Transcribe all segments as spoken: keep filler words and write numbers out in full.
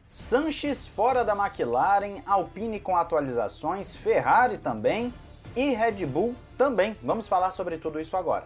Sanches fora da McLaren, Alpine com atualizações, Ferrari também e Red Bull também. Vamos falar sobre tudo isso agora.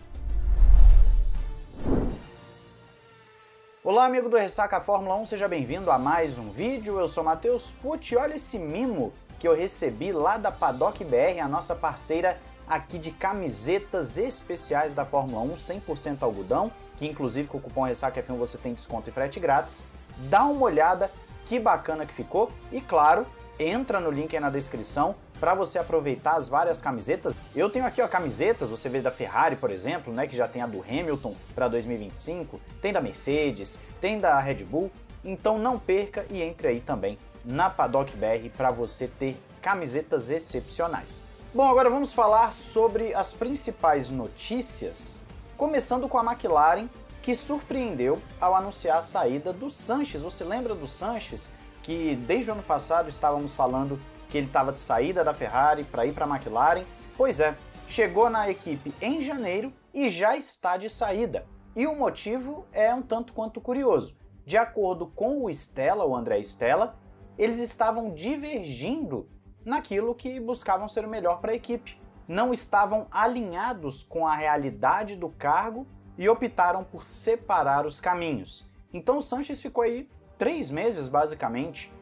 Olá, amigo do Ressaca Fórmula um, seja bem-vindo a mais um vídeo. Eu sou Matheus Pucci e olha esse mimo que eu recebi lá da Paddock B R, a nossa parceira aqui de camisetas especiais da Fórmula um, cem por cento algodão, que inclusive com o cupom Ressaca F um você tem desconto e frete grátis. Dá uma olhada, que bacana que ficou, e claro, entra no link aí na descrição para você aproveitar as várias camisetas. Eu tenho aqui ó, camisetas, você vê da Ferrari, por exemplo, né, que já tem a do Hamilton para dois mil e vinte e cinco, tem da Mercedes, tem da Red Bull, então não perca e entre aí também na Paddock B R para você ter camisetas excepcionais. Bom, agora vamos falar sobre as principais notícias, começando com a McLaren, que surpreendeu ao anunciar a saída do Sanches. Você lembra do Sanches, que desde o ano passado estávamos falando que ele estava de saída da Ferrari para ir para a McLaren? Pois é, chegou na equipe em janeiro e já está de saída. E o motivo é um tanto quanto curioso. De acordo com o Stella, o André Stella, eles estavam divergindo naquilo que buscavam ser o melhor para a equipe. Não estavam alinhados com a realidade do cargo e optaram por separar os caminhos. Então o Sanches ficou aí três meses, basicamente,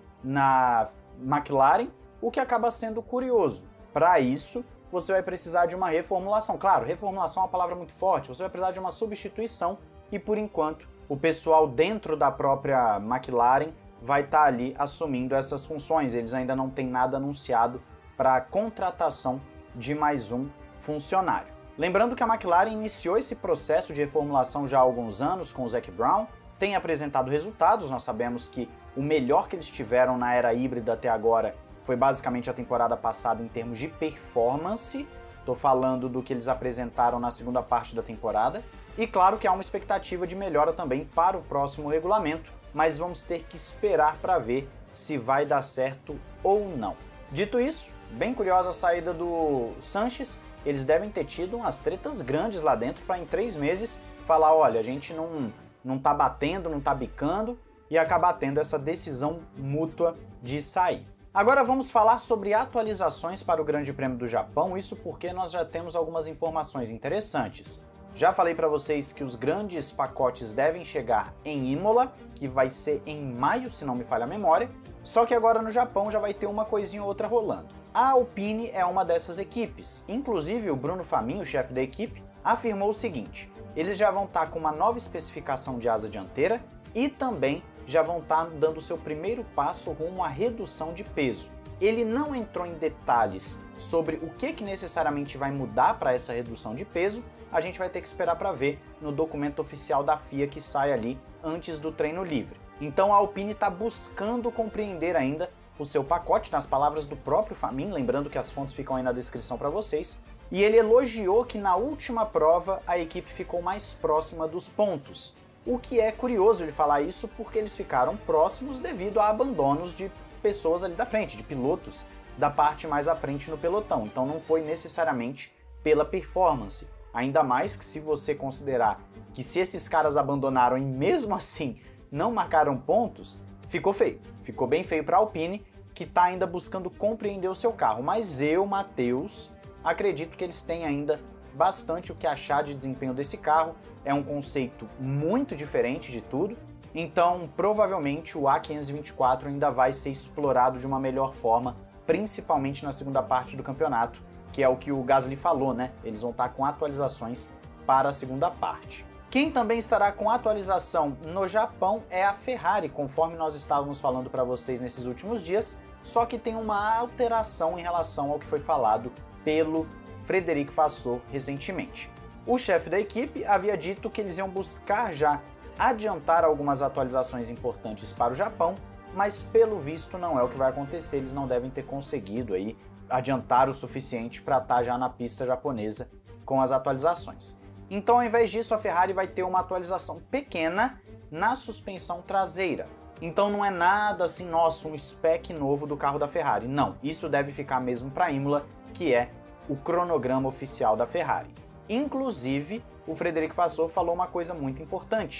na McLaren, o que acaba sendo curioso. Para isso, você vai precisar de uma reformulação. Claro, reformulação é uma palavra muito forte, você vai precisar de uma substituição e, por enquanto, o pessoal dentro da própria McLaren vai estar ali assumindo essas funções. Eles ainda não têm nada anunciado para a contratação de mais um funcionário. Lembrando que a McLaren iniciou esse processo de reformulação já há alguns anos com o Zac Brown, tem apresentado resultados. Nós sabemos que o melhor que eles tiveram na era híbrida até agora foi basicamente a temporada passada em termos de performance. Estou falando do que eles apresentaram na segunda parte da temporada. E claro que há uma expectativa de melhora também para o próximo regulamento, mas vamos ter que esperar para ver se vai dar certo ou não. Dito isso, bem curiosa a saída do Sanches. Eles devem ter tido umas tretas grandes lá dentro para em três meses falar, olha, a gente não, não tá batendo, não tá bicando, e acabar tendo essa decisão mútua de sair. Agora vamos falar sobre atualizações para o Grande Prêmio do Japão, isso porque nós já temos algumas informações interessantes. Já falei para vocês que os grandes pacotes devem chegar em Imola, que vai ser em maio, se não me falha a memória, só que agora no Japão já vai ter uma coisinha ou outra rolando. A Alpine é uma dessas equipes, inclusive o Bruno Famin, o chefe da equipe, afirmou o seguinte: eles já vão estar com uma nova especificação de asa dianteira e também já vão estar dando o seu primeiro passo rumo à redução de peso. Ele não entrou em detalhes sobre o que, que necessariamente vai mudar para essa redução de peso, a gente vai ter que esperar para ver no documento oficial da F I A que sai ali antes do treino livre. Então a Alpine está buscando compreender ainda o seu pacote, nas palavras do próprio Famin, lembrando que as fontes ficam aí na descrição para vocês, e ele elogiou que na última prova a equipe ficou mais próxima dos pontos. O que é curioso ele falar isso porque eles ficaram próximos devido a abandonos de pessoas ali da frente, de pilotos da parte mais à frente no pelotão, então não foi necessariamente pela performance. Ainda mais que se você considerar que se esses caras abandonaram e mesmo assim não marcaram pontos, ficou feio. Ficou bem feio para a Alpine, que está ainda buscando compreender o seu carro. Mas eu, Matheus, acredito que eles têm ainda bastante o que achar de desempenho desse carro. É um conceito muito diferente de tudo, então provavelmente o A quinhentos e vinte e quatro ainda vai ser explorado de uma melhor forma, principalmente na segunda parte do campeonato, que é o que o Gasly falou, né? Eles vão estar com atualizações para a segunda parte. Quem também estará com atualização no Japão é a Ferrari, conforme nós estávamos falando para vocês nesses últimos dias, só que tem uma alteração em relação ao que foi falado pelo Frederic Vasseur recentemente. O chefe da equipe havia dito que eles iam buscar já adiantar algumas atualizações importantes para o Japão, mas pelo visto não é o que vai acontecer, eles não devem ter conseguido aí adiantar o suficiente para estar já na pista japonesa com as atualizações. Então, ao invés disso, a Ferrari vai ter uma atualização pequena na suspensão traseira. Então não é nada assim, nossa, um spec novo do carro da Ferrari. Não, isso deve ficar mesmo para Imola, que é o cronograma oficial da Ferrari. Inclusive, o Frederic Vasseur falou uma coisa muito importante.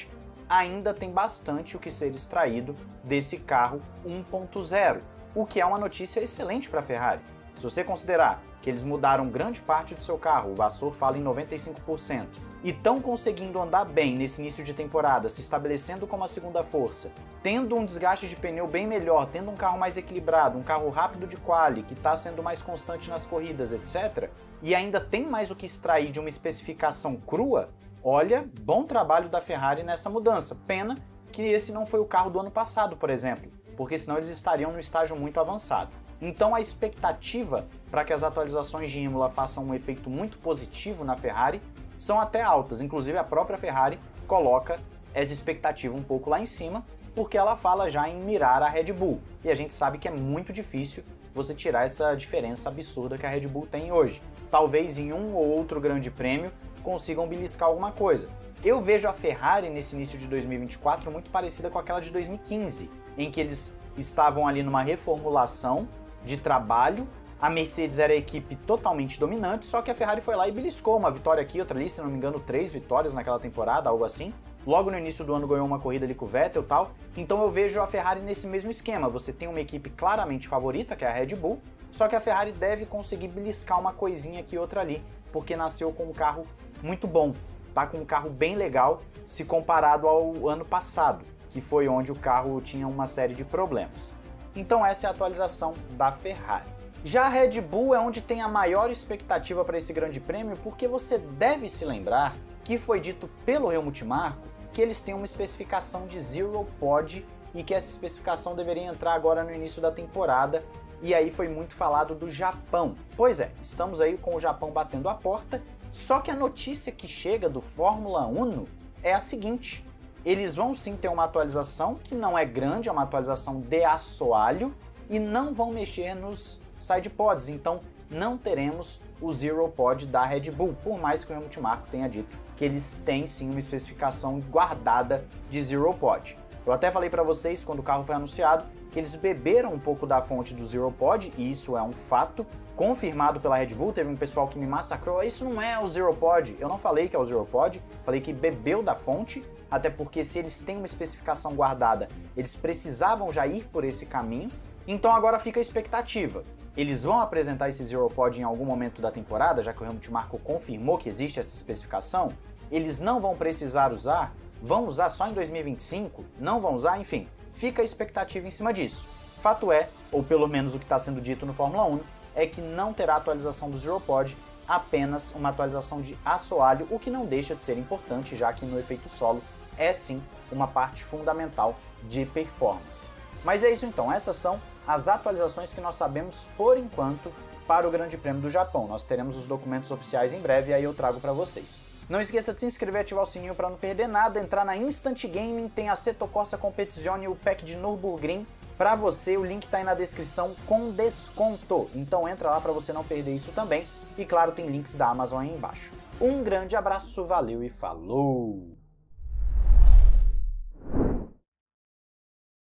ainda tem bastante o que ser extraído desse carro um ponto zero, o que é uma notícia excelente para a Ferrari. Se você considerar que eles mudaram grande parte do seu carro, o Vasseur fala em noventa e cinco por cento, e estão conseguindo andar bem nesse início de temporada, se estabelecendo como a segunda força, tendo um desgaste de pneu bem melhor, tendo um carro mais equilibrado, um carro rápido de quali, que está sendo mais constante nas corridas, etcétera, e ainda tem mais o que extrair de uma especificação crua, olha, bom trabalho da Ferrari nessa mudança. Pena que esse não foi o carro do ano passado, por exemplo, porque senão eles estariam no estágio muito avançado. Então a expectativa para que as atualizações de Imola façam um efeito muito positivo na Ferrari são até altas, inclusive a própria Ferrari coloca essa expectativa um pouco lá em cima, porque ela fala já em mirar a Red Bull, e a gente sabe que é muito difícil você tirar essa diferença absurda que a Red Bull tem hoje. Talvez em um ou outro grande prêmio consigam beliscar alguma coisa. Eu vejo a Ferrari nesse início de dois mil e vinte e quatro muito parecida com aquela de dois mil e quinze, em que eles estavam ali numa reformulação de trabalho. A Mercedes era a equipe totalmente dominante, só que a Ferrari foi lá e beliscou uma vitória aqui, outra ali, se não me engano, três vitórias naquela temporada, algo assim. Logo no início do ano ganhou uma corrida ali com o Vettel e tal. Então eu vejo a Ferrari nesse mesmo esquema. Você tem uma equipe claramente favorita, que é a Red Bull, só que a Ferrari deve conseguir beliscar uma coisinha aqui e outra ali, porque nasceu com um carro muito bom, tá com um carro bem legal se comparado ao ano passado, que foi onde o carro tinha uma série de problemas. Então essa é a atualização da Ferrari. Já a Red Bull é onde tem a maior expectativa para esse grande prêmio, porque você deve se lembrar que foi dito pelo Helmut Marko que eles têm uma especificação de Zero Pod e que essa especificação deveria entrar agora no início da temporada, e aí foi muito falado do Japão. Pois é, estamos aí com o Japão batendo a porta, só que a notícia que chega do Fórmula um é a seguinte: eles vão sim ter uma atualização que não é grande, é uma atualização de assoalho, e não vão mexer nos side pods, então não teremos o Zero Pod da Red Bull, por mais que o Helmut Marko tenha dito que eles têm sim uma especificação guardada de Zero Pod. Eu até falei para vocês quando o carro foi anunciado que eles beberam um pouco da fonte do Zero Pod, e isso é um fato confirmado pela Red Bull. Teve um pessoal que me massacrou: isso não é o Zero Pod. Eu não falei que é o Zero Pod, falei que bebeu da fonte, até porque se eles têm uma especificação guardada, eles precisavam já ir por esse caminho. Então agora fica a expectativa. Eles vão apresentar esse Zero Pod em algum momento da temporada, já que o Helmut Marko confirmou que existe essa especificação. Eles não vão precisar usar? Vão usar só em dois mil e vinte e cinco? Não vão usar? Enfim, fica a expectativa em cima disso. Fato é, ou pelo menos o que está sendo dito no Fórmula um, é que não terá atualização do Zero Pod, apenas uma atualização de assoalho, o que não deixa de ser importante, já que no efeito solo é sim uma parte fundamental de performance. Mas é isso então, essas são as atualizações que nós sabemos por enquanto para o Grande Prêmio do Japão. Nós teremos os documentos oficiais em breve e aí eu trago para vocês. Não esqueça de se inscrever e ativar o sininho para não perder nada, entrar na Instant Gaming, tem a Assetto Corsa Competizione e o pack de Nürburgring para você, o link está aí na descrição com desconto, então entra lá para você não perder isso também, e claro, tem links da Amazon aí embaixo. Um grande abraço, valeu e falou!